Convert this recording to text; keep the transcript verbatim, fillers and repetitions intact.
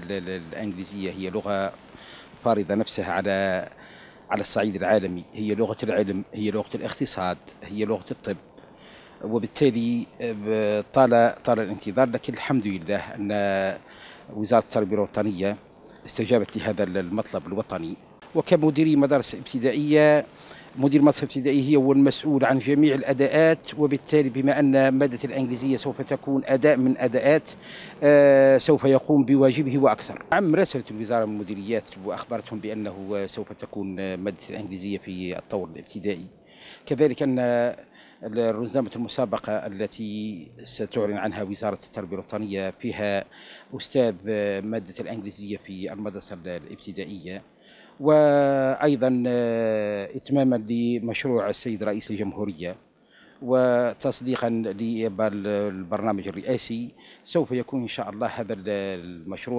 الإنجليزية هي لغة فارضة نفسها على على الصعيد العالمي، هي لغة العلم، هي لغة الاقتصاد، هي لغة الطب، وبالتالي طال طال الانتظار، لكن الحمد لله أن وزارة التربية الوطنية استجابت لهذا المطلب الوطني. وكمدير مدارس ابتدائية، مدير مدرسة ابتدائية هي هو المسؤول عن جميع الأداءات، وبالتالي بما أن مادة الإنجليزية سوف تكون أداء من أداءات آه سوف يقوم بواجبه وأكثر. نعم، راسلت الوزارة من المديريات وأخبرتهم بأنه سوف تكون مادة الإنجليزية في الطور الابتدائي. كذلك أن الرزنامة المسابقة التي ستعلن عنها وزارة التربية الوطنية فيها أستاذ مادة الإنجليزية في المدرسة الابتدائية. وأيضا إتماما لمشروع السيد رئيس الجمهورية وتصديقا للبرنامج الرئاسي، سوف يكون إن شاء الله هذا المشروع